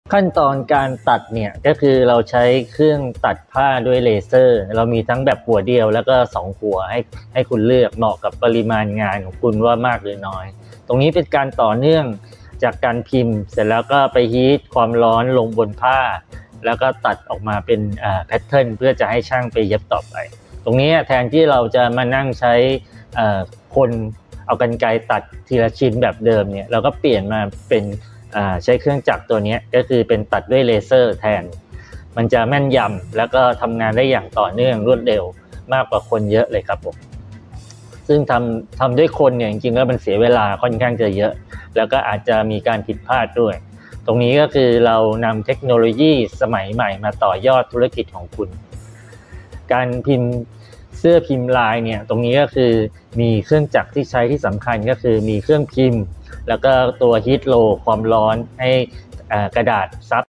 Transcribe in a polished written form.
ขั้นตอนการตัดเนี่ยก็คือเราใช้เครื่องตัดผ้าด้วยเลเซอร์เรามีทั้งแบบหัวเดียวแล้วก็2หัวให้คุณเลือกเหมาะกับปริมาณงานของคุณว่ามากหรือน้อยตรงนี้เป็นการต่อเนื่องจากการพิมพ์เสร็จแล้วก็ไปฮีทความร้อนลงบนผ้าแล้วก็ตัดออกมาเป็นแพทเทิร์นเพื่อจะให้ช่างไปเย็บต่อไปตรงนี้แทนที่เราจะมานั่งใช้คนเอากรรไกรตัดทีละชิ้นแบบเดิมเนี่ยเราก็เปลี่ยนมาเป็นใช้เครื่องจักรตัวนี้ก็คือเป็นตัดด้วยเลเซอร์แทนมันจะแม่นยำแล้วก็ทำงานได้อย่างต่อเนื่องรวดเร็วมากกว่าคนเยอะเลยครับผมซึ่งทำด้วยคนเนี่ยจริงๆแล้วมันเสียเวลาค่อนข้างจะเยอะแล้วก็อาจจะมีการผิดพลาดด้วยตรงนี้ก็คือเรานำเทคโนโลยีสมัยใหม่มาต่อยอดธุรกิจของคุณการพิมพ์เสื้อพิมพ์ลายเนี่ยตรงนี้ก็คือมีเครื่องจักรที่ใช้ที่สำคัญก็คือมีเครื่องพิมพ์แล้วก็ตัวฮีทโลความร้อนให้กระดาษซับ